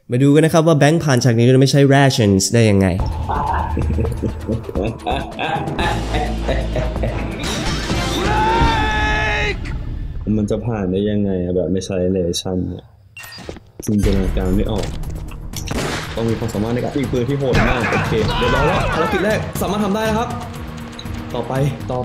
มาดูกันนะครับว่าแบงค์ผ่านฉากนี้โดยไม่ใช่ rations ได้ยังไงมันจะผ่านได้ยังไงแบบไม่ใช้เลชั่นเนี่ยจินตนาการไม่ออกต้องมีความสามารถในการยิงปืนที่โหดมากโอเคเดี๋ยวรอแล้วภารกิจแรกสามารถทำได้นะครับต่อไป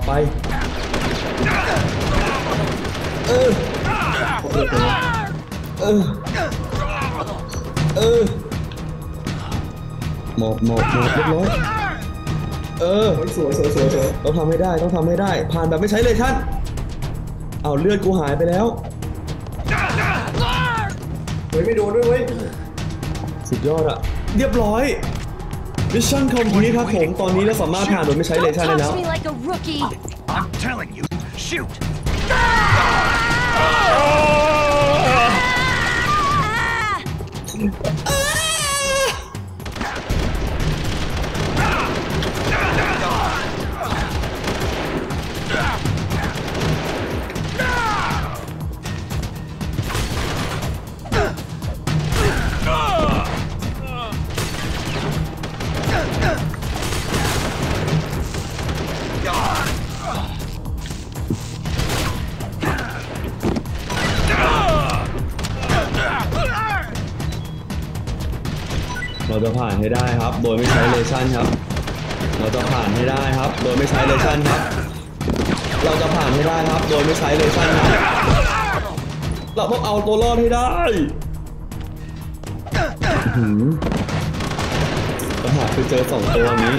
หมอบเรียบร้อยสวยต้องทำให้ได้ผ่านแบบไม่ใช้เลชั่นเอาเลือดกูหายไปแล้วไม่โดนด้วยเว้ยสุดยอดอะเรียบร้อยมิชชั่นคอมพลีทครับผมตอนนี้เราสามารถผ่านโดยไม่ใช้เลชั่นได้แล้วเราจะผ่านให้ได้ครับโดยไม่ใช้เลชั่นครับเราจะผ่านให้ได้ครับโดยไม่ใช้เลชั่นครับเราจะผ่านให้ได้ครับโดยไม่ใช้เลชั่นครับเราต้องเอาตัวรอดให้ได้ปัญหาคือเจอ2ตัวนี้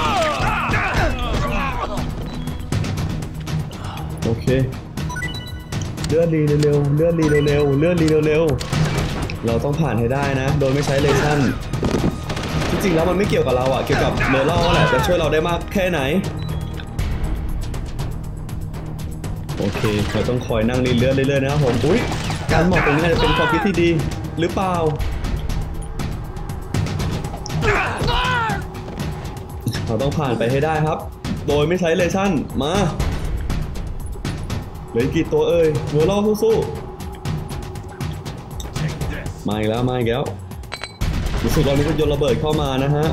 โอเคเลื่อนรีเร็วเราต้องผ่านให้ได้นะโดยไม่ใช้เลชั่นจริงๆแล้วมันไม่เกี่ยวกับเราอะเกี่ยวกับเมอร์ล่อแหละจะช่วยเราได้มากแค่ไหนโอเคเราต้องคอยนั่งรีเลื่อนเรื่อยๆนะครับผมอุ๊ยการหมอบตรงนี้อาจจะเป็นความคิดที่ดีหรือเปล่าเราต้องผ่านไปให้ได้ครับโดยไม่ใช้เลชั่นมาเหลือกี่ตัวเอ่ยเมอร์ล่อสู้ๆมาอีกแล้วรู้สึกตอนนี้ก็โยนระเบิดเข้ามานะฮะ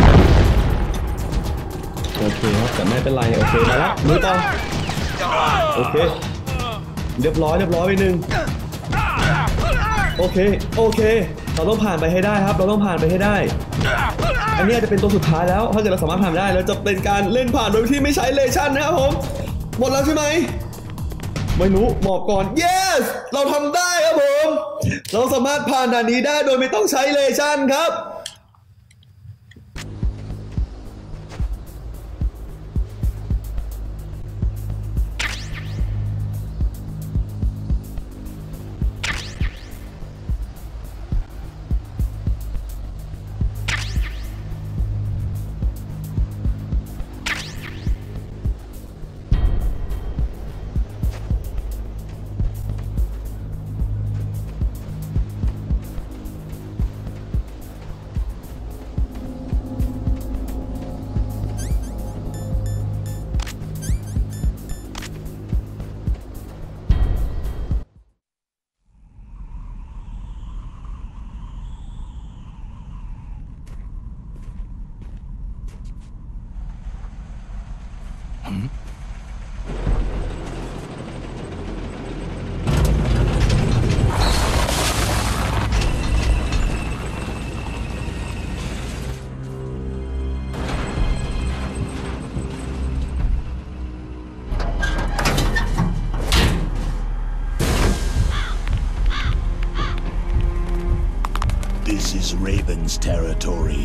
โอเคครับแต่ไม่เป็นไรโอเคมาแล้วมือต่อโอเคเรียบร้อยไปหนึ่งโอเคเราต้องผ่านไปให้ได้ครับเราต้องผ่านไปให้ได้อันนี้จะเป็นตัวสุดท้ายแล้วถ้าเกิดเราสามารถผ่านได้เราจะเป็นการเล่นผ่านโดยที่ไม่ใช้เลชั่นนะครับผมหมดแล้วใช่ไหมไม่รู้หมอบก่อน yes เราทำได้ครับผมเราสามารถผ่านด่านนี้ได้โดยไม่ต้องใช้เลชั่นครับ This is Raven's territory.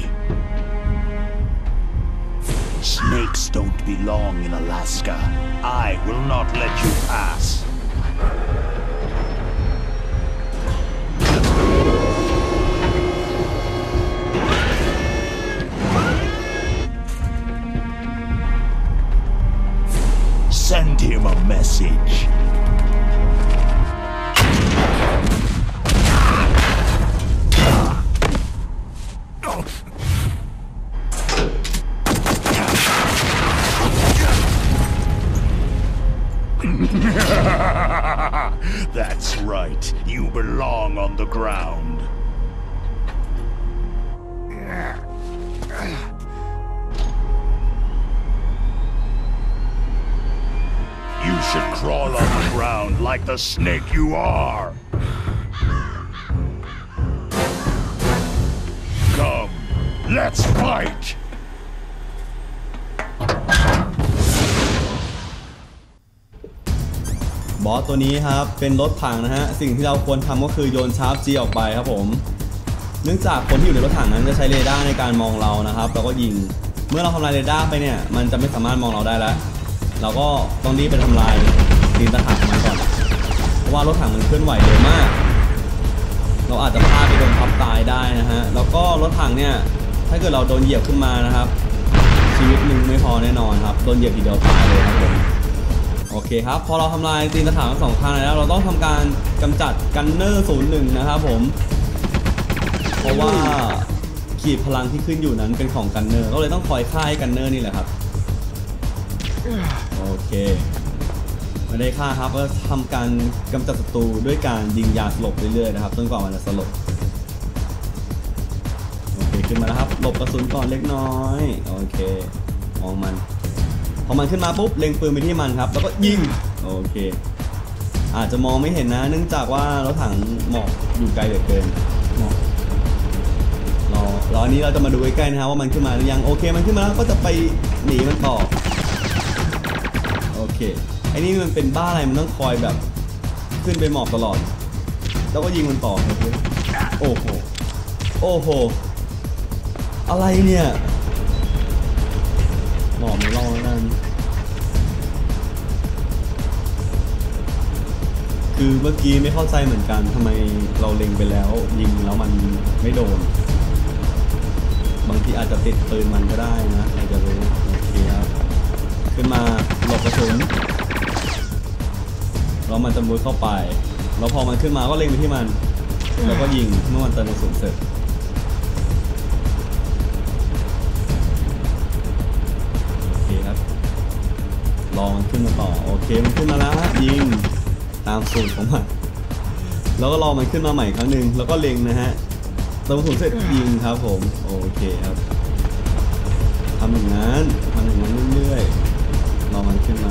Snakes don't belong in Alaska. I will not let you pass. Send him a message. That's right. You belong on the ground. like the snake you are. Come, let's fight. บอสตัวนี้ครับเป็นรถถังนะฮะสิ่งที่เราควรทำก็คือโยนชาร์ปจีออกไปครับผมเนื่องจากคนที่อยู่ในรถถังนั้นจะใช้เรดาร์ในการมองเรานะครับแล้วก็ยิงเมื่อเราทำลายเรดาร์ไปเนี่ยมันจะไม่สามารถมองเราได้แล้วเราก็ต้องรีบไปทำลายตีนตะขาบมันก่อนเพราะว่ารถถังมันเคลื่อนไหวเร็วมากเราอาจจะพลาดไปโดนทับตายได้นะฮะแล้วก็รถถังเนี่ยถ้าเกิดเราโดนเหยียบขึ้นมานะครับชีวิตหนึ่งไม่พอแน่นอนครับโดนเหยียบทีเดียวตายเลยครับผมโอเคครับพอเราทำลายตีนตะขาบทั้งสองข้างแล้วเราต้องทำการกำจัดกันเนอร์01นะครับผมเพราะว่าขีดพลังที่ขึ้นอยู่นั้นเป็นของกันเนอร์ก็เลยต้องคอยฆ่าให้กันเนอร์นี่แหละครับโอเคไม่ได้ฆ่าครับก็ทำการกำจัดศัตรูด้วยการยิงยาสลบเรื่อยๆนะครับจนกว่ามันจะสลบโอเคขึ้นมาแล้วครับหลบกระสุนก่อนเล็กน้อยโอเคมองมันพอมันขึ้นมาปุ๊บเล็งปืนไปที่มันครับแล้วก็ยิงโอเคอาจจะมองไม่เห็นนะเนื่องจากว่ารถถังหมอกอยู่ไกลเหลือเกินหมอกรออันนี้เราจะมาดูใกล้ๆนะครับว่ามันขึ้นมาหรือยังโอเคมันขึ้นมาแล้วก็จะไปหนีมันต่อโอเคไอ้นี่มันเป็นบ้าอะไรมันต้องคอยแบบขึ้นไปหมอบตลอดแล้วก็ยิงมันต่อโอ้โหโอ้โหอะไรเนี่ยหมอบไม่รอดนั่นคือเมื่อกี้ไม่เข้าใจเหมือนกันทำไมเราเล็งไปแล้วยิงแล้วมันไม่โดนบางทีอาจจะติดปืนมันก็ได้นะใครจะรู้โอเคครับขึ้นมาหลบกระสุนแล้วมันจะมุดเข้าไปแล้วพอมันขึ้นมาก็เล็งไปที่มันแล้วก็ยิงเมื่อมันเติมกระสุนเสร็จโอเคครับรอมันขึ้นมาต่อโอเคมันขึ้นมาแล้วยิงตามสูตรของมันแล้วก็รอมันขึ้นมาใหม่ครั้งหนึ่งแล้วก็เล็งนะฮะเติมกระสุนเสร็จยิงครับผมโอเคครับทำอย่างนั้นเรื่อยๆรอมันขึ้นมา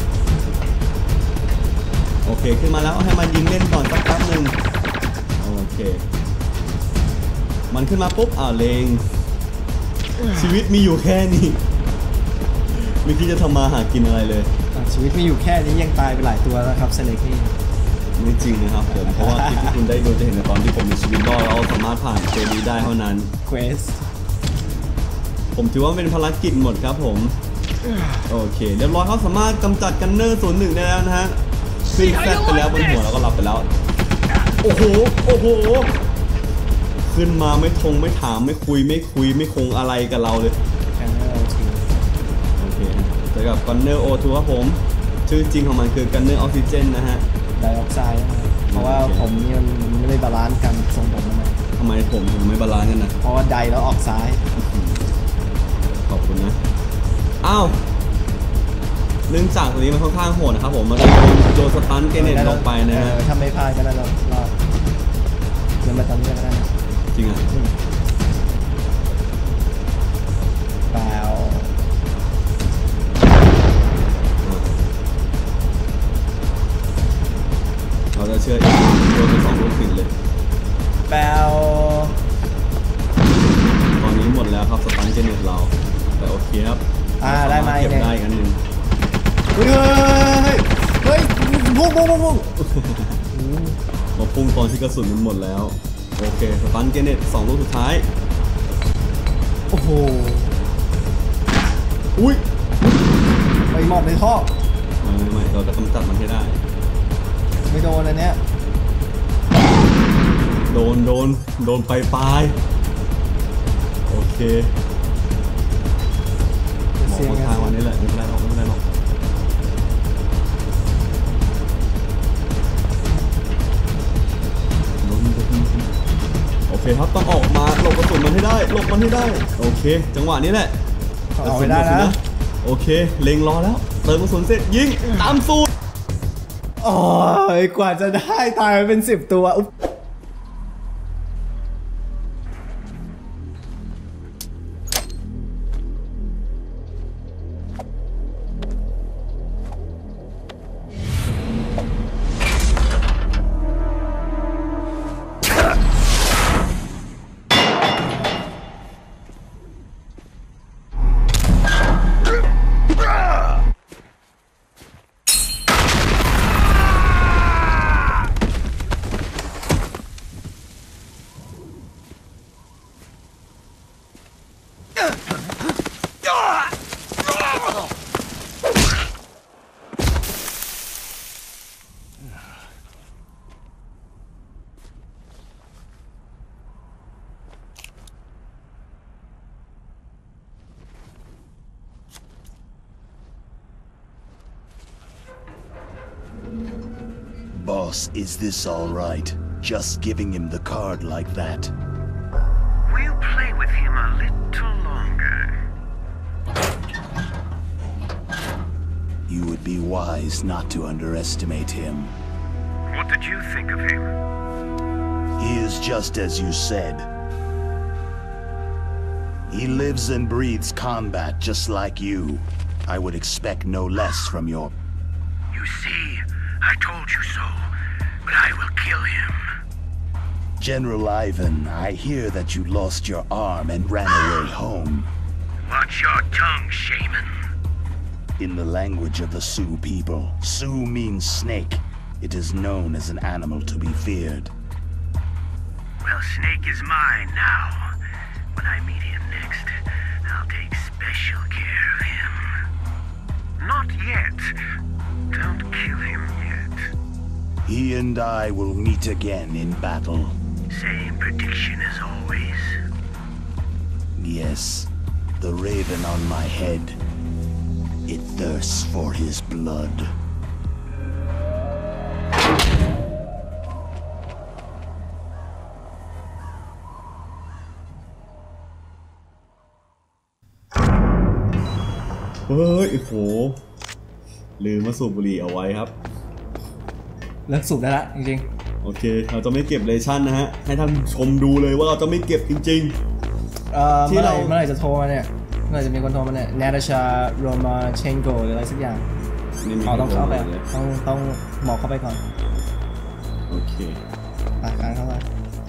โอเคขึ้นมาแล้วให้มันยิงเล่นก่อนสักแป๊บหนึ่งโอเคมันขึ้นมาปุ๊บเลงชีวิตมีอยู่แค่นี้ไม่คิดจะทำมาหากินอะไรเลยชีวิตมีอยู่แค่นี้ยังตายไปหลายตัวแล้วครับเซเลกนี่ไม่จริงนะครับผมเพราะว่าคลิปที่คุณได้ดูจะเห็นในตอนที่ผมมีชีวิตรอดเราสามารถผ่านเกมนี้ได้เท่านั้นเควสผมถือว่าเป็นภารกิจหมดครับผมโอเคเรียบร้อยเขาสามารถกำจัดกันเนอร์01ได้แล้วนะฮะขึ้นแฟลชไปแล้วบนหัวแล้วก็หลับไปแล้วโอ้โหขึ้นมาไม่ทงไม่ถามไม่คุยไม่คงอะไรกับเราเลยโอเคเจอกับกันเนอร์O2ครับผมชื่อจริงของมันคือกันเนอร์ออกซิเจนนะฮะไดออกไซด์เพราะว่าผมนี่มันไม่ได้บาลานซ์กันทรงผมทำไมผมถึงไม่บาลานซ์กันนะเพราะว่าไดแล้วออกซ้ายขอบคุณนะอ้าวเนื่องจากตัวนี้มันค่อนข้างโหดนะครับผมมันโดนสตันเกเนตลงไปนะฮะถ้าไม่พลาดก็ได้เรารอดเดินมาตอนนี้ก็ได้จริงอ่ะเปล่าเราจะเชื่ออีกโดนไป2 ลูกติดเลยเปล่าตอนนี้หมดแล้วครับสตันเกเนตเราแต่โอเคครับได้ไหมเก็บได้กันหนึ่งเฮ้ยพุ่งมาพุ่งตอนที่กระสุนมันหมดแล้วโอเคสตันเกเนต2 ลูกสุดท้ายโอ้โหอุ้ยไปหมอบในท่อไม่เราจะกำจัดมันให้ได้ไม่โดนอันเนี้ยโดนปลายโอเคมองทางวันนี้แหละไม่เป็นไรหรอกโอเคครับต้องออกมาหลบกระสุนมันให้ได้โอเคจังหวะนี้แหละเอาไปได้นะโอเคเล็งรอแล้วเติมกระสุนเสร็จยิงตามสูตรโอ้ยกว่าจะได้ตายเป็น10 ตัว Boss, is this all right? Just giving him the card like that? We'll play with him a little longer. You would be wise not to underestimate him. What did you think of him? He is just as you said. He lives and breathes combat just like you. I would expect no less from your... You see, I told you so, but I will kill him. General Ivan, I hear that you lost your arm and ran away home. Watch your tongue, shaman. In the language of the Sioux people, Sioux means snake. It is known as an animal to be feared. Well, Snake is mine now. When I meet him next, I'll take special care of him. Not yet. Don't kill him yet. He and I will meet again in battle. Same prediction as always. Yes, the raven on my head. It thirsts for his blood. เฮ้ยโอ้โหลืมมาสูบบุหรี่เอาไว้ครับเลิกสูบได้ละจริงๆโอเคเราจะไม่เก็บเลชั่นนะฮะให้ท่านชมดูเลยว่าเราจะไม่เก็บจริงๆที่เมื่อไหร่จะโทรมาเนี่ยเมื่อไหร่จะมีคนโทรมาเนี่ยนาตาชาโรมาเชนโกหรืออะไรสักอย่างต้องเข้าไปต้องบอกเข้าไปก่อนโอเคการเข้าไป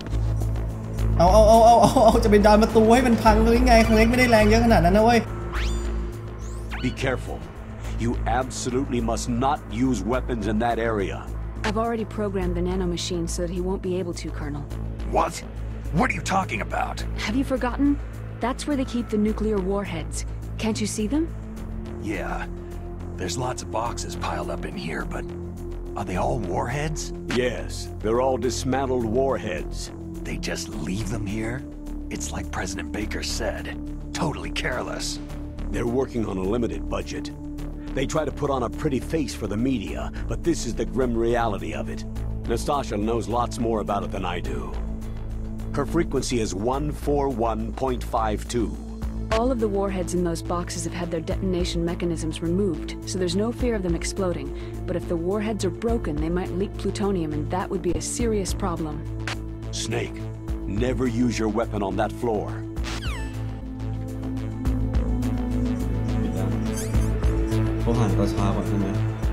เอาจะเป็นดานประตูให้มันพังเลยไงครั้งเล็กไม่ได้แรงเยอะขนาดนั้นนะเว้ย Be careful. You absolutely must not use weapons in that area. I've already programmed the nanomachine so that he won't be able to, Colonel. What? What are you talking about? Have you forgotten? That's where they keep the nuclear warheads. Can't you see them? Yeah. There's lots of boxes piled up in here, but are they all warheads? Yes, they're all dismantled warheads. They just leave them here? It's like President Baker said. Totally careless. They're working on a limited budget. They try to put on a pretty face for the media, but this is the grim reality of it. Nastasha knows lots more about it than I do. Her frequency is 141.52. All of the warheads in those boxes have had their detonation mechanisms removed, so there's no fear of them exploding. But if the warheads are broken, they might leak plutonium, and that would be a serious problem. Snake, never use your weapon on that floor. เขาหันตาช้าก่อนใช่ไหม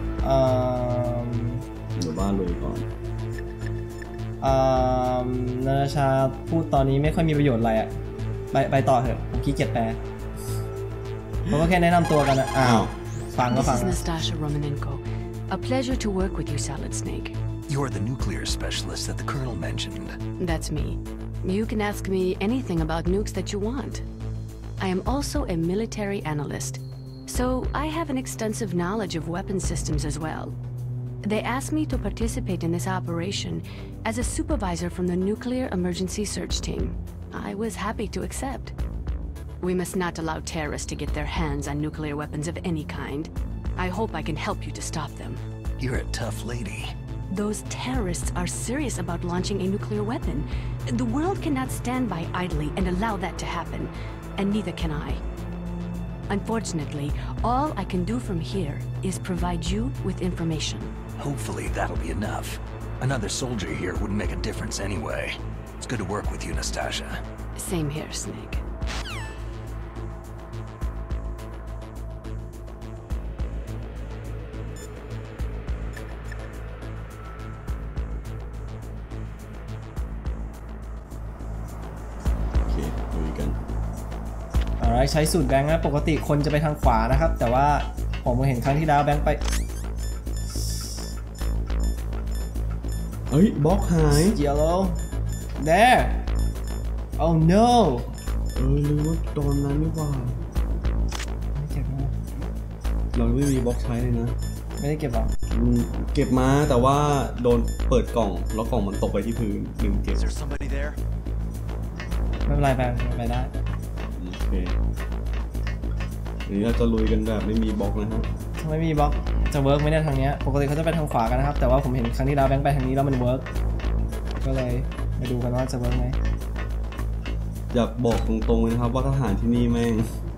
หรือว่าลุยก่อนนาตาชาพูดตอนนี้ไม่ค่อยมีประโยชน์อะไรอ่ะไปต่อเถอะผมขี้เกียจแปลผมก็แค่แนะนำตัวกันนะฟังก็ฟัง This is Nastasha Romanenko. A pleasure to work with you, Solid Snake. You're the nuclear specialist that the Colonel mentioned. That's me. You can ask me anything about nukes that you want. I am also a military analyst. So I have an extensive knowledge of weapon systems as well. They asked me to participate in this operation as a supervisor from the Nuclear Emergency Search Team. I was happy to accept. We must not allow terrorists to get their hands on nuclear weapons of any kind. I hope I can help you to stop them. You're a tough lady. Those terrorists are serious about launching a nuclear weapon. The world cannot stand by idly and allow that to happen, and neither can I. Unfortunately, all I can do from here is provide you with information. Hopefully that'll be enough. Another soldier here wouldn't make a difference anyway. It's good to work with you, Nastasha. Same here, Snake. Alright ใช้สูตรแบงค์นะปกติคนจะไปทางขวานะครับแต่ว่าผมเห็นครั้งที่แล้วแบงค์ไปเฮ้ยบล็อกหาย Yellow there oh no ลืมว่าตอนนั้นนี่ว่าไม่เก็บมาเราไม่มีบล็อกใช้เลยนะไม่ได้เก็บหรอเก็บมาแต่ว่าโดนเปิดกล่องแล้วกล่องมันตกไปที่พื้นลืมเก็บไม่เป็นไรไปได้โอเคเดี๋ยวเราจะลุยกันแบบไม่มีบล็อกนะฮะไม่มีบล็อกจะเวิร์กไหมเนี่ยทางเนี้ยปกติเขาจะไปทางขวากันนะครับแต่ว่าผมเห็นครั้งที่แล้วแบงค์ไปทางนี้แล้วมันเวิร์กก็เลยมาดูกันว่าจะเวิร์กไหมอยากบอกตรงๆเลยนะครับว่าทหารที่นี่แม่ง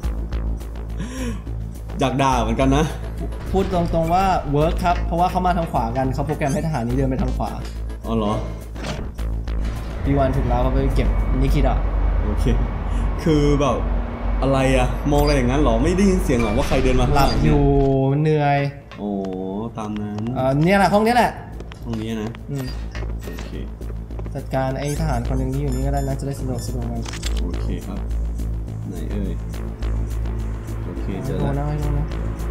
อยากด่าเหมือนกันนะพูดตรงๆว่าเวิร์กครับเพราะว่าเขามาทางขวากันเขาโปรแกรมให้ทหารนี้เดินไปทางขวาอ๋อเหรอพี่วันถูกแล้วเขาไปเก็บนิคิดอ่ะโอเคคือแบบอะไรอะมองอะไรอย่างนั้นหรอไม่ได้ยินเสียงหรอว่าใครเดินมาหลับอยู่เหนื่อยโอ้ตามนั้นเนี่ยแหละห้องนี้แหละห้องนี้นะโอเคจัดการไอ้ทหารคนหนึ่งที่อยู่นี่ก็ได้นะจะได้สะดวกมันโอเคครับไหนเอ่ยโอเคเจอโดแล้วนนะให้โดนนะ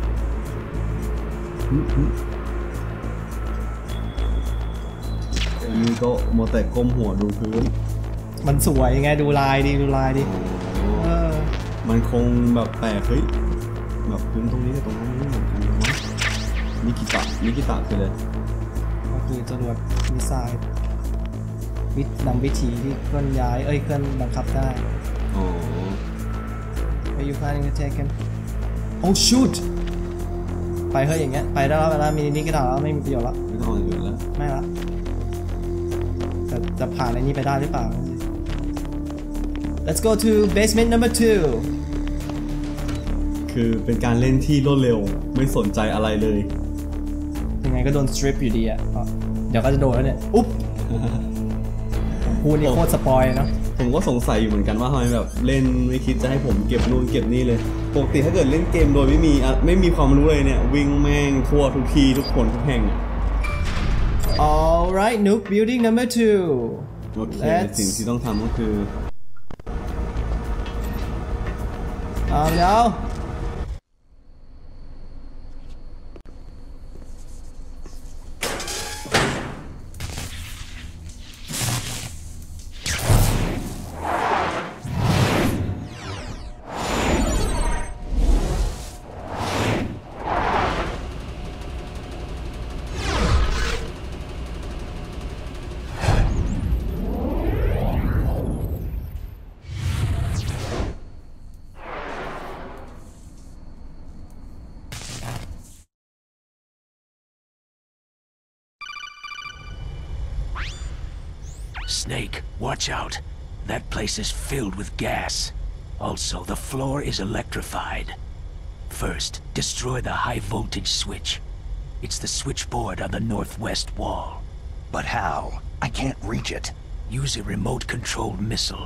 อันนี้ก็โมแต่ก้มหัวดูพื้นมันสวยไงดูลายดิมันคงแบบแปลกเฮ้ยแบบพื้นตรงนี้กับตรงนั้นไม่เหมือนกันนะนิกิตะคือเลยก็คือจรวดมิสไซล์นำวิธีที่เคลื่อนย้ายเคลื่อนบังคับได้อ๋อ Are you planning to take him Oh shoot ไปเฮ้ยอย่างเงี้ยไปได้แล้วมินินี่ก็ได้แล้วไม่มีประโยชน์แล้วไม่ต้องอื่นแล้วไม่ละจะผ่านไอ้นี้ไปได้หรือเปล่า Let's go to basement number 2 คือเป็นการเล่นที่รวดเร็วไม่สนใจอะไรเลยยังไงก็โดน strip อยู่ดีอ่ะเดี๋ยวก็จะโดนแล้วเนี่ยอุ๊บพูดนี่โคตรสปอยเนาะผมก็สงสัยอยู่เหมือนกันว่าทำไมแบบเล่นไม่คิดจะให้ผมเก็บนู่นเก็บนี่เลยปกติถ้าเกิดเล่นเกมโดยไม่มีความรู้เลยเนี่ยวิ่งแม่งทั่วทุกทีทุกคนทุกแห่ง Alright Nuke building number 2 โอเคสิ่งที่ต้องทำก็คือเดี๋ยว Snake, watch out. That place is filled with gas. Also, the floor is electrified. First, destroy the high-voltage switch. It's the switchboard on the northwest wall. But how? I can't reach it. Use a remote-controlled missile.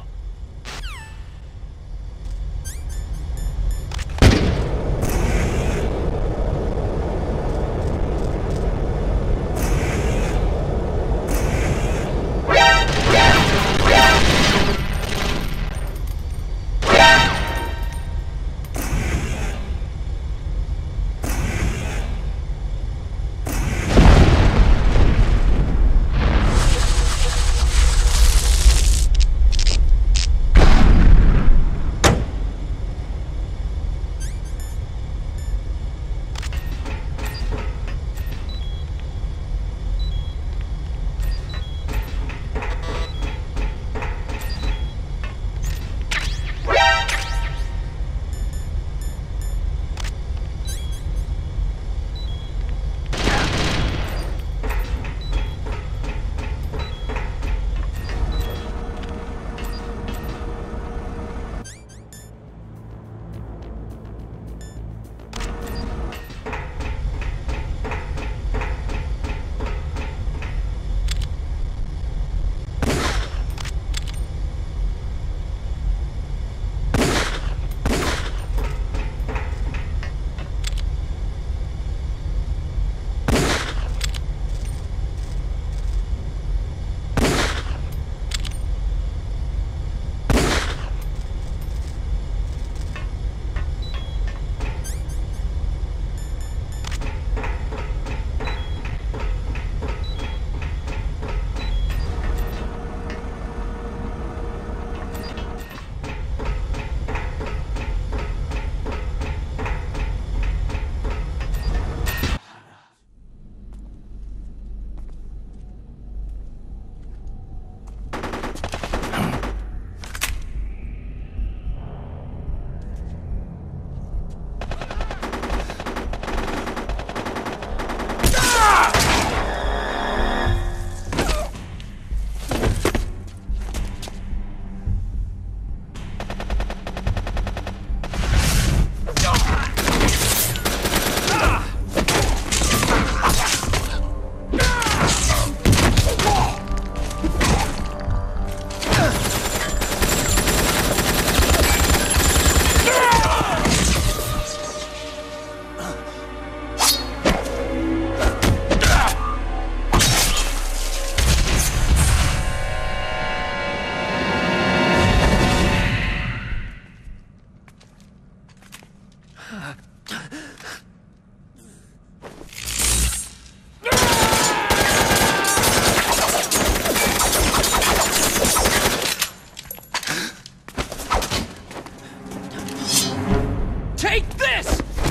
Take this!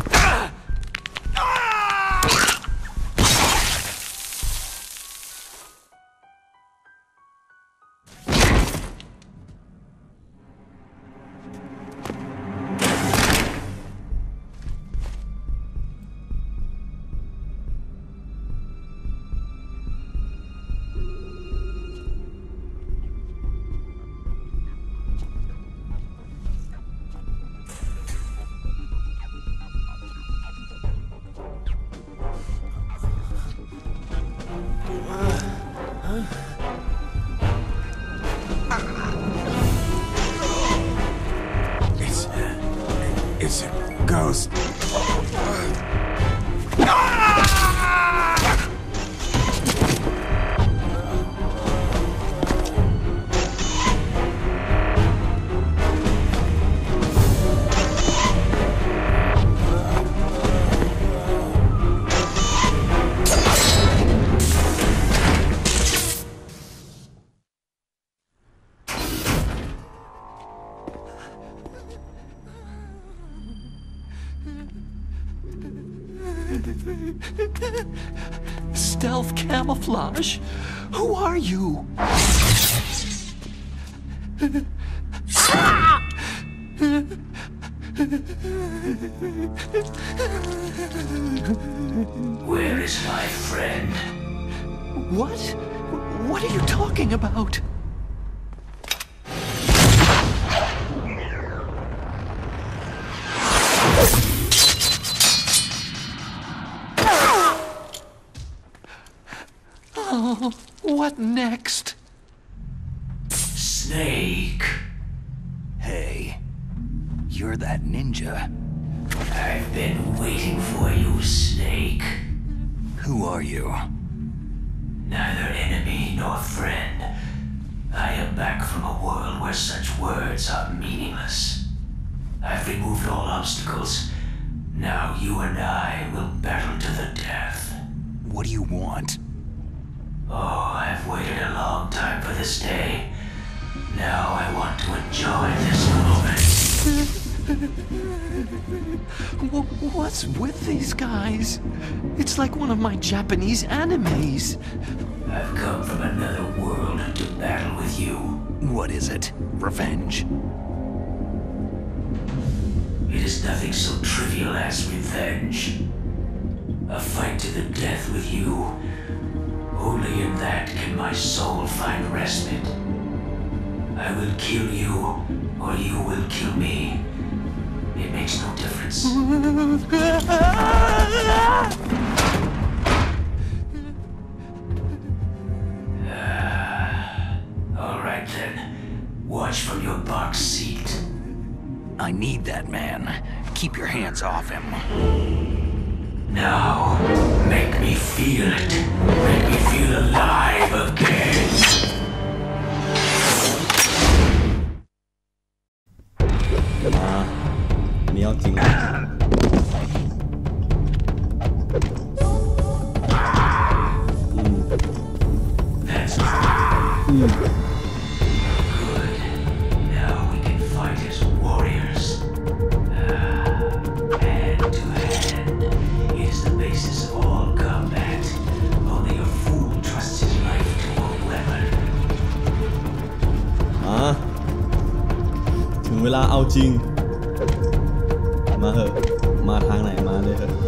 It's a ghost. Stealth camouflage? Who are you? Where is my friend? What? What are you talking about? Oh, what next? Snake. Hey, you're that ninja. I've been waiting for you, Snake. Who are you? Neither enemy nor friend. I am back from a world where such words are meaningless. I've removed all obstacles. Now you and I will battle to the death. What do you want? Oh, I've waited a long time for this day. Now I want to enjoy this moment. What's with these guys? It's like one of my Japanese animes. I've come from another world to battle with you. What is it? Revenge? It is nothing so trivial as revenge. A fight to the death with you. Only in that can my soul find respite. I will kill you, or you will kill me. It makes no difference. All right then. Watch from your box seat. I need that man. Keep your hands off him. Now, make me feel it. Make me feel alive again. Niเอาจริง Good. Now we can fight as warriors. Hand to hand. It is the basis of all combat. Only a fool trusts his life to a weapon. ถึงเวลาเอาจริงมาเหอะมาทางไหนมาเลยเหอะ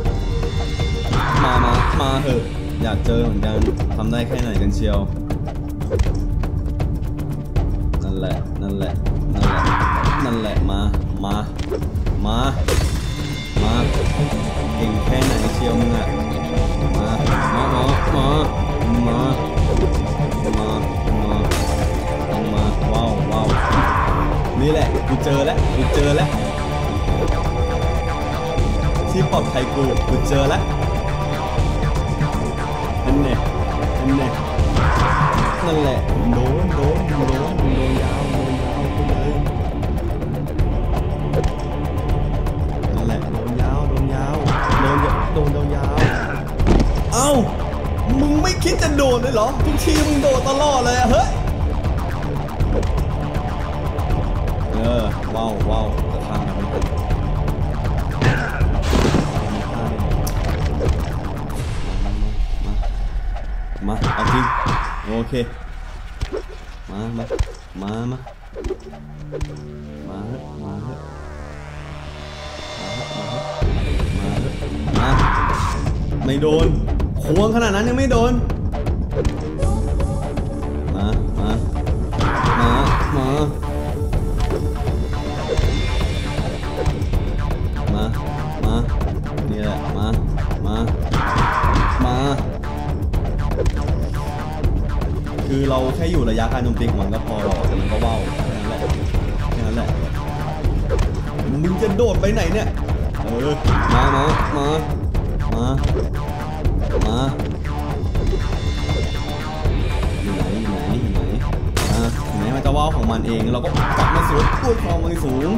มาเหอะอยากเจอเหมือนกันทำได้แค่ไหนกันเชียวนั่นแหละมาเก่งแค่ไหนเชียวมึงอะมาว้าวนี่แหละกูเจอแล้วที่ปลอดภัยกูเจอแล้วนั่นแหละโดนยาวไปเลยนั่นแหละโดนยาวเอ้ามึงไม่คิดจะโดนเลยเหรอทุกทีมึงโดนตลอดเลยอะเฮ้ยว้าวจะทำอะไรกันมาเอาจริงโอเคมาไม่โดนควงขนาดนั้นยังไม่โดนมานี่แหละมาคือเราแค่อยู่ระยะการโจมตีของมันก็พอหรอกแต่มันก็ว่าวแค่นั้นแหละมึงจะโดดไปไหนเนี่ยมาอยู่ไหนมันจะว่าวของมันเองเราก็กลับมาสวนตัวคอมันสูง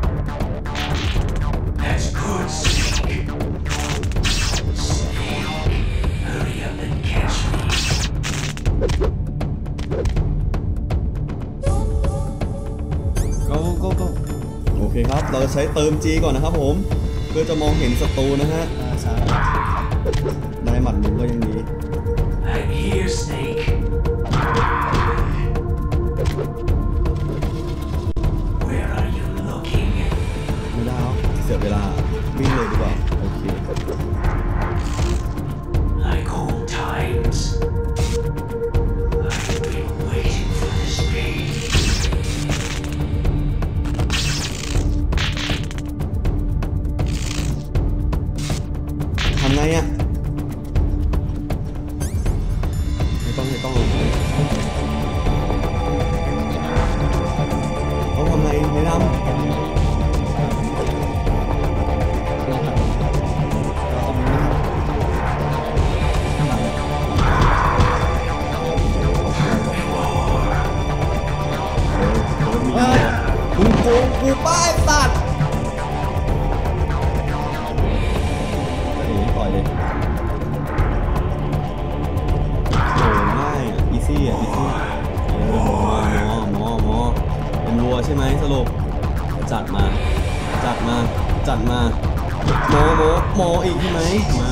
ก็โอเคครับเราจะใช้เติม G ก่อนนะครับผมเพื่อจะมองเห็นศัตรูนะฮะได้หมัดหนึ่งก็ยังดีไม่ได้ครับเสียเวลาวิ่งเลยดีกว่าโอเคทำไงอ่ะไม่ต้องต้องทำไงไม่ทำมึงโกงกูป้ายสัตว์ต่อยเลยโอ้ง่ายอ่ะอีซี่เป็นวัวใช่ไหมสรุปจัดมาโมอีกใช่ไหมมา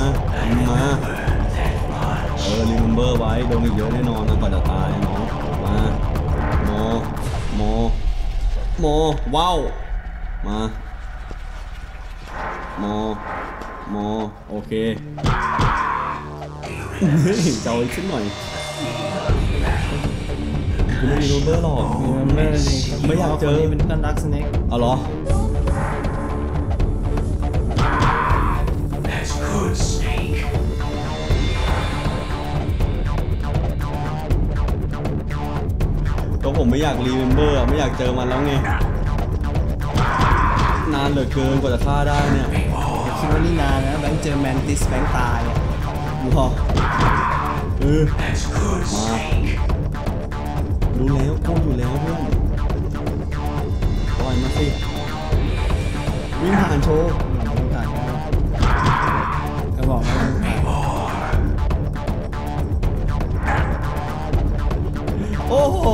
remember ไว้โดนอีกเยอะแน่นอนนะก่อนจะตายน้องมาโมว้าวมาโมโอเคเจ้าอีกสักหน่อยกูไม่มีโรเบอร์หรอกไม่อยากเจอเป็นเพื่อนรักสเน็กเอาเหรอก็ผมไม่อยากรีเมมเบอร์ไม่อยากเจอมันแล้วไงนานเหลือเกินกว่าจะฆ่าได้เนี่ยคิดว่านี่นานนะแบงค์เจอแมนติสแบงค์ตายอ่ะพอมารู้แล้วพูดอยู่แล้วเพื่อนปล่อยมาสิวิ่งผ่านโชว์ก็บอกว่าโอ้โห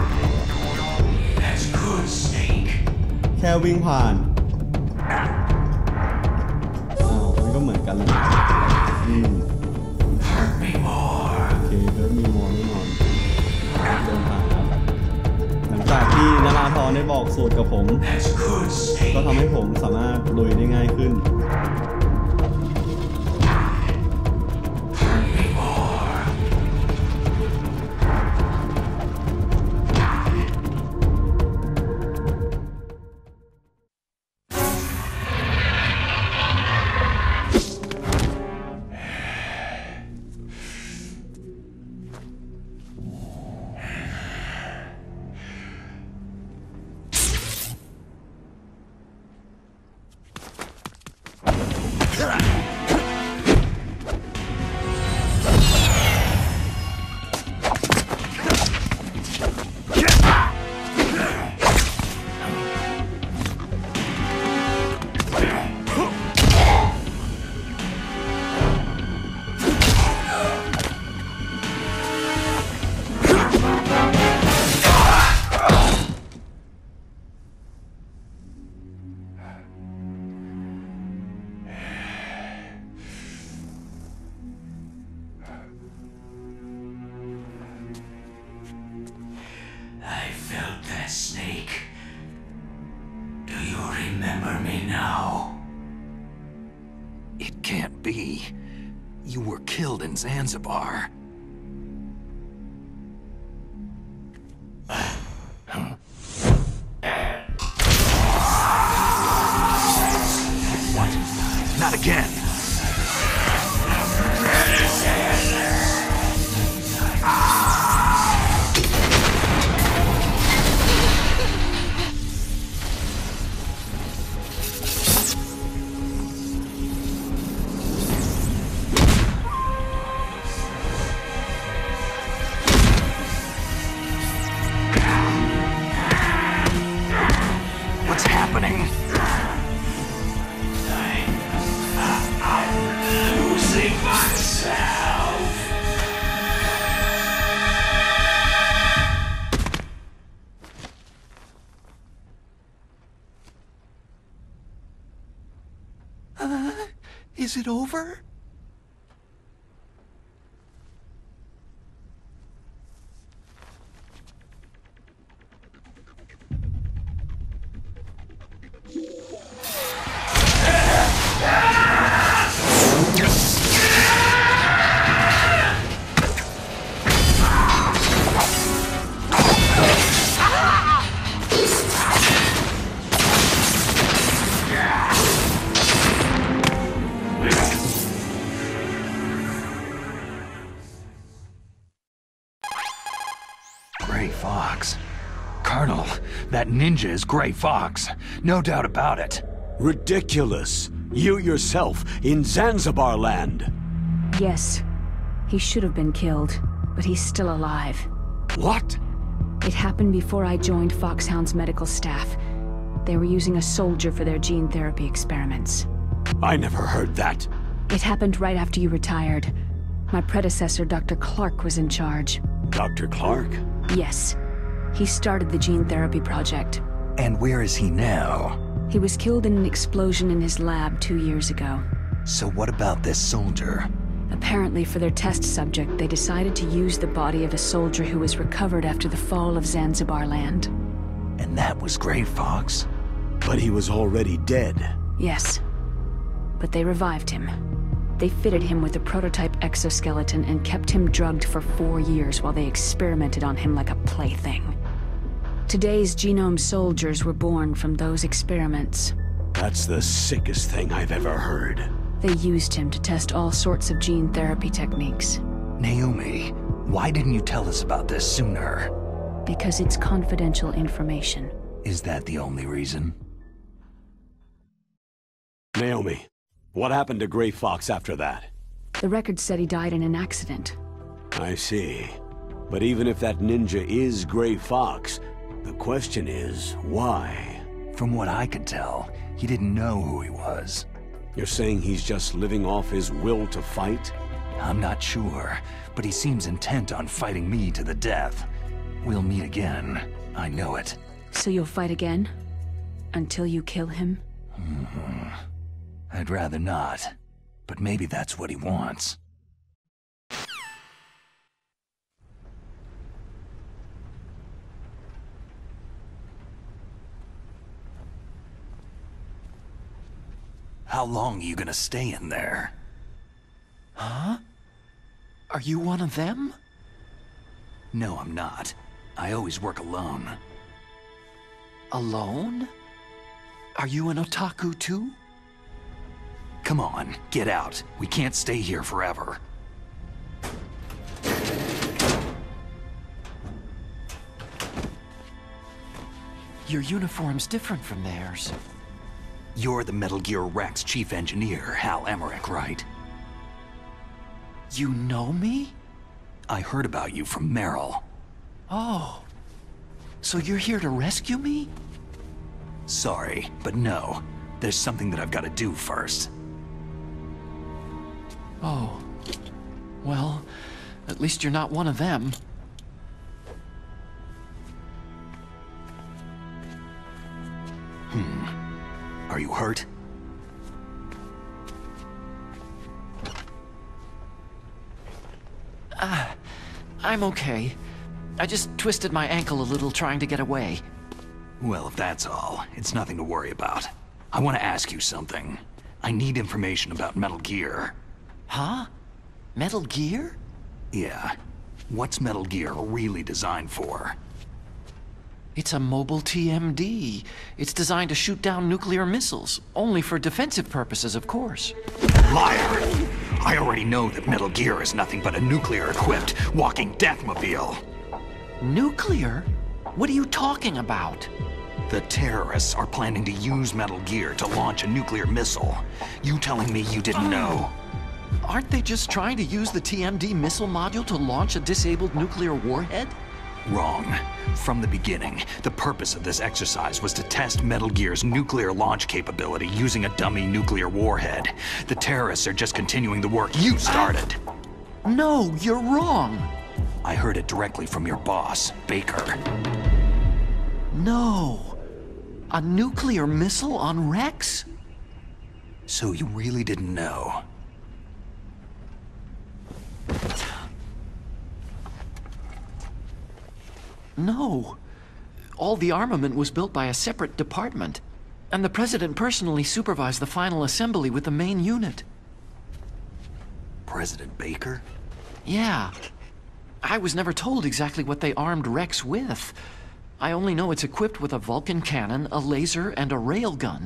แค่วิ่งผ่านมันก็เหมือนกันเลยโอเคเพิ่มมีมอแน่นอนเดินผ่านครับหลังจากที่นราธรได้บอกสูตรกับผมก็ทำให้ผมสามารถลุยได้ง่ายขึ้น remember me now? It can't be. You were killed in Zanzibar. What? Not again! What's happening? I'm losing myself. Is it over? Gray Fox. Colonel, that ninja is Gray Fox. No doubt about it. Ridiculous. You yourself in Zanzibar land. Yes. He should have been killed, but he's still alive. What? It happened before I joined Foxhound's medical staff. They were using a soldier for their gene therapy experiments. I never heard that. It happened right after you retired. My predecessor, Dr. Clark, was in charge. Dr. Clark? Yes. He started the gene therapy project. And where is he now? He was killed in an explosion in his lab 2 years ago. So what about this soldier? Apparently, for their test subject, they decided to use the body of a soldier who was recovered after the fall of Zanzibar land. And that was Gray Fox? But he was already dead. Yes. But they revived him. They fitted him with a prototype exoskeleton and kept him drugged for 4 years while they experimented on him like a plaything. Today's genome soldiers were born from those experiments. That's the sickest thing I've ever heard. They used him to test all sorts of gene therapy techniques. Naomi, why didn't you tell us about this sooner? Because it's confidential information. Is that the only reason? Naomi, what happened to Gray Fox after that? The record said he died in an accident. I see. But even if that ninja is Gray Fox, the question is, why? From what I could tell, he didn't know who he was. You're saying he's just living off his will to fight? I'm not sure, but he seems intent on fighting me to the death. We'll meet again. I know it. So you'll fight again? Until you kill him? I'd rather not, but maybe that's what he wants. How long are you gonna stay in there? Huh? Are you one of them? No, I'm not. I always work alone. Alone? Are you an otaku too? Come on, get out. We can't stay here forever. Your uniform's different from theirs. You're the Metal Gear Rex chief engineer, Hal Emmerich, right? You know me? I heard about you from Meryl. Oh. So you're here to rescue me? Sorry, but no. There's something that I've got to do first. Oh. Well, at least you're not one of them. Are you hurt? I'm okay. I just twisted my ankle a little trying to get away. Well, if that's all, it's nothing to worry about. I want to ask you something. I need information about Metal Gear. Huh? Metal Gear? Yeah. What's Metal Gear really designed for? It's a mobile TMD. It's designed to shoot down nuclear missiles. Only for defensive purposes, of course. Liar! I already know that Metal Gear is nothing but a nuclear-equipped walking deathmobile. Nuclear? What are you talking about? The terrorists are planning to use Metal Gear to launch a nuclear missile. You telling me you didn't know? Aren't they just trying to use the TMD missile module to launch a disabled nuclear warhead? Wrong. From the beginning, the purpose of this exercise was to test Metal Gear's nuclear launch capability using a dummy nuclear warhead. The terrorists are just continuing the work you started. No, you're wrong. I heard it directly from your boss, Baker. No. A nuclear missile on Rex? So you really didn't know? No. All the armament was built by a separate department, and the President personally supervised the final assembly with the main unit. President Baker? Yeah. I was never told exactly what they armed Rex with. I only know it's equipped with a Vulcan cannon, a laser, and a railgun.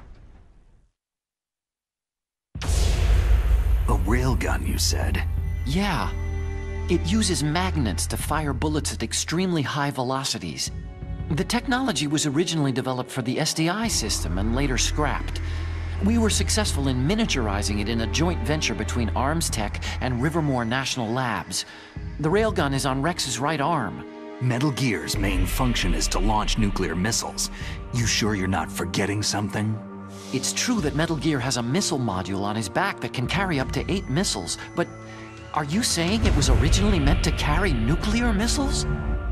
A railgun, you said? Yeah. It uses magnets to fire bullets at extremely high velocities. The technology was originally developed for the SDI system and later scrapped. We were successful in miniaturizing it in a joint venture between Arms Tech and Rivermore National Labs. The railgun is on Rex's right arm. Metal Gear's main function is to launch nuclear missiles. You sure you're not forgetting something? It's true that Metal Gear has a missile module on his back that can carry up to 8 missiles, but are you saying it was originally meant to carry nuclear missiles?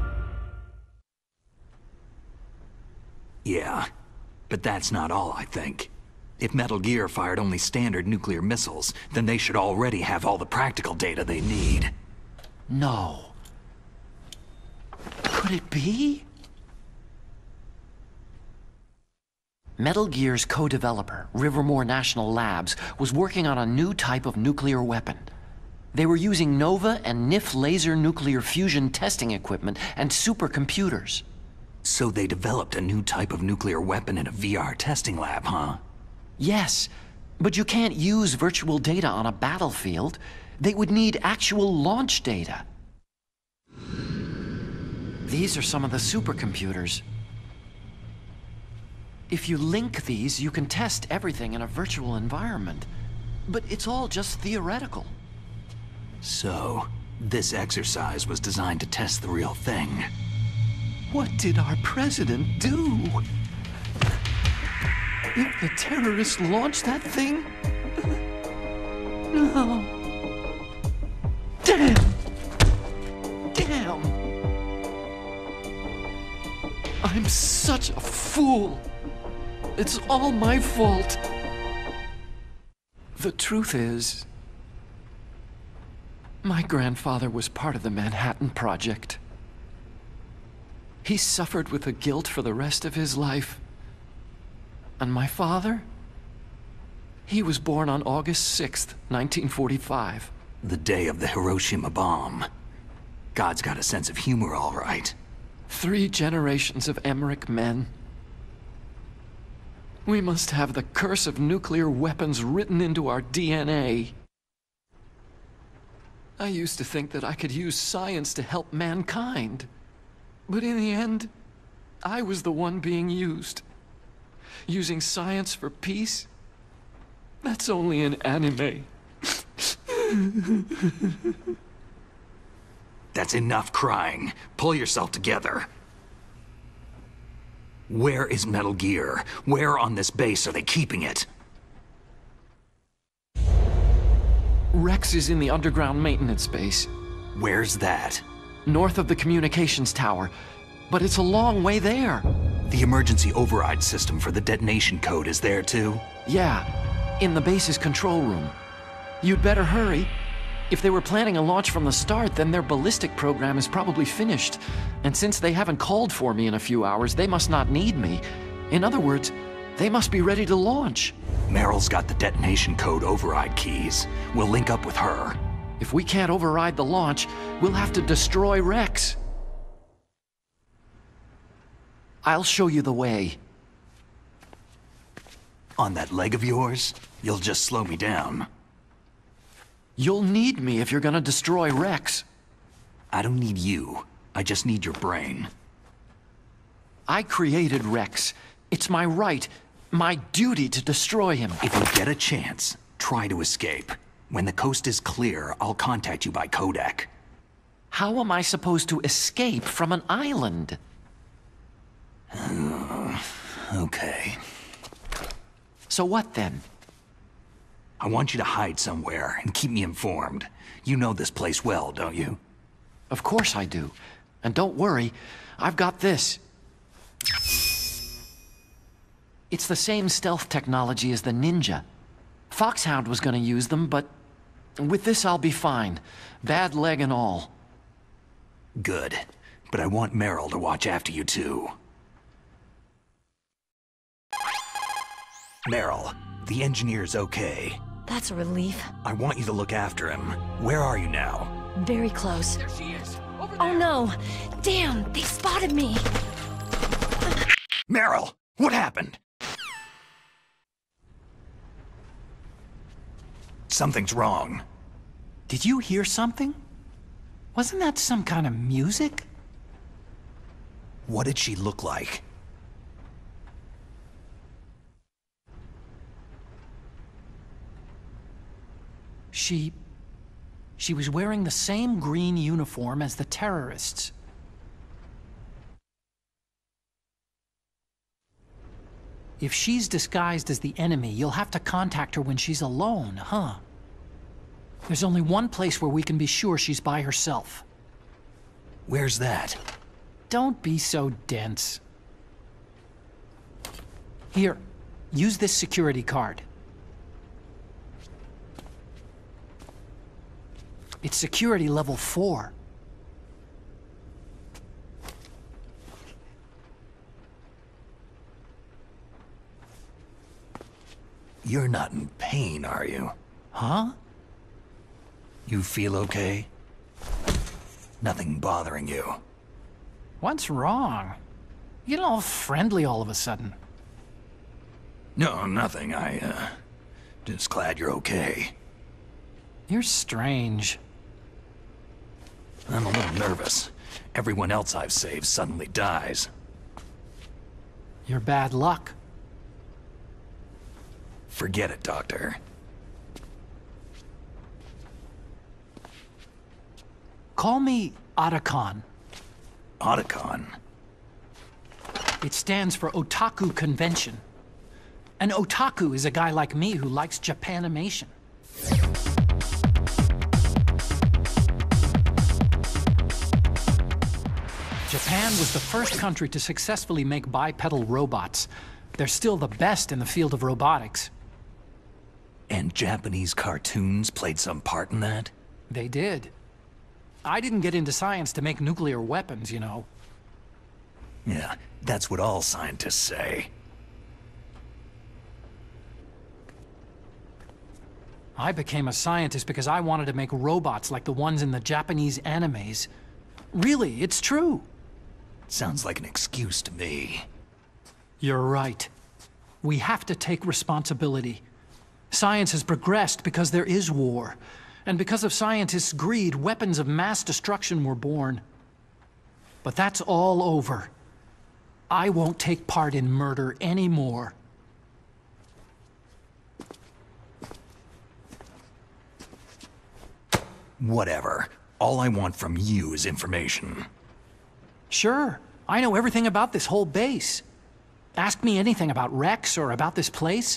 Yeah, but that's not all, I think. If Metal Gear fired only standard nuclear missiles, then they should already have all the practical data they need. No. Could it be? Metal Gear's co-developer, Rivermore National Labs, was working on a new type of nuclear weapon. They were using NOVA and NIF laser nuclear fusion testing equipment and supercomputers. So they developed a new type of nuclear weapon in a VR testing lab, huh? Yes, but you can't use virtual data on a battlefield. They would need actual launch data. These are some of the supercomputers. If you link these, you can test everything in a virtual environment. But it's all just theoretical. So, this exercise was designed to test the real thing. What did our president do? If the terrorists launched that thing? No. Damn! Damn! I'm such a fool. It's all my fault. The truth is, my grandfather was part of the Manhattan Project. He suffered with the guilt for the rest of his life. And my father? He was born on August 6th, 1945. The day of the Hiroshima bomb. God's got a sense of humor, all right. 3 generations of Emmerich men. We must have the curse of nuclear weapons written into our DNA. I used to think that I could use science to help mankind. But in the end, I was the one being used. Using science for peace? That's only in anime. That's enough crying. Pull yourself together. Where is Metal Gear? Where on this base are they keeping it? Rex is in the underground maintenance base. Where's that? North of the communications tower. But it's a long way there. The emergency override system for the detonation code is there too? Yeah, in the base's control room. You'd better hurry. If they were planning a launch from the start, then their ballistic program is probably finished. And since they haven't called for me in a few hours, they must not need me. In other words, They must be ready to launch. Meryl's got the detonation code override keys. We'll link up with her. If we can't override the launch, we'll have to destroy Rex. I'll show you the way. On that leg of yours, you'll just slow me down. You'll need me if you're gonna destroy Rex. I don't need you. I just need your brain. I created Rex. It's my right, my duty to destroy him. If you get a chance, try to escape. When the coast is clear, I'll contact you by codec. How am I supposed to escape from an island? Okay. So what then? I want you to hide somewhere and keep me informed. You know this place well, don't you? Of course I do. And don't worry, I've got this. It's the same stealth technology as the Ninja. Foxhound was gonna use them, but with this I'll be fine. Bad leg and all. Good. But I want Meryl to watch after you too. Meryl, the engineer's okay. That's a relief. I want you to look after him. Where are you now? Very close. There she is. Oh no! Damn, they spotted me! Meryl, what happened? Something's wrong. Did you hear something? Wasn't that some kind of music? What did she look like? She was wearing the same green uniform as the terrorists. If she's disguised as the enemy, you'll have to contact her when she's alone, huh? There's only one place where we can be sure she's by herself. Where's that? Don't be so dense. Here, use this security card. It's security level 4. You're not in pain, are you? Huh? You feel okay? Nothing bothering you? What's wrong? You get all friendly all of a sudden. No, nothing. Just glad you're okay. You're strange. I'm a little nervous. Everyone else I've saved suddenly dies. You're bad luck. Forget it, Doctor. Call me Otacon. Otacon? It stands for Otaku Convention. An otaku is a guy like me who likes Japanimation. Japan was the first country to successfully make bipedal robots. They're still the best in the field of robotics. And Japanese cartoons played some part in that? They did. I didn't get into science to make nuclear weapons, you know. Yeah, that's what all scientists say. I became a scientist because I wanted to make robots like the ones in the Japanese animes. Really, it's true. Sounds like an excuse to me. You're right. We have to take responsibility. Science has progressed because there is war. And because of scientists' greed, weapons of mass destruction were born. But that's all over. I won't take part in murder anymore. Whatever. All I want from you is information. Sure. I know everything about this whole base. Ask me anything about Rex or about this place.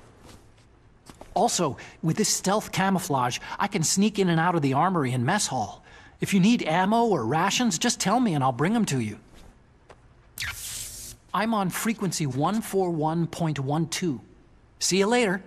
Also, with this stealth camouflage, I can sneak in and out of the armory and mess hall. If you need ammo or rations, just tell me and I'll bring them to you. I'm on frequency 141.12. See you later.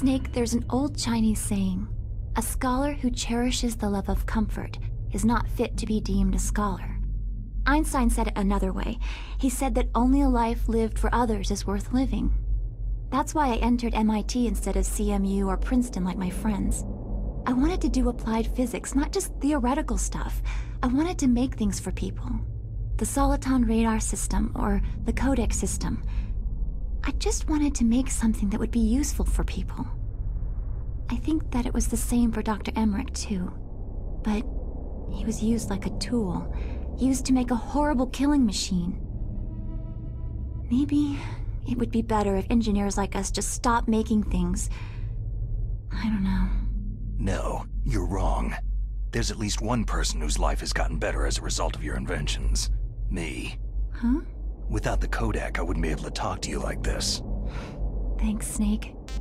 Snake, there's an old Chinese saying, a scholar who cherishes the love of comfort is not fit to be deemed a scholar. Einstein said it another way. He said that only a life lived for others is worth living. That's why I entered MIT instead of CMU or Princeton like my friends. I wanted to do applied physics, not just theoretical stuff. I wanted to make things for people. The Soliton radar system or the codec system. I just wanted to make something that would be useful for people. I think that it was the same for Dr. Emmerich too. But he was used like a tool, used to make a horrible killing machine. Maybe it would be better if engineers like us just stopped making things. I don't know. No, you're wrong. There's at least one person whose life has gotten better as a result of your inventions. Me. Huh? Without the codec, I wouldn't be able to talk to you like this. Thanks, Snake.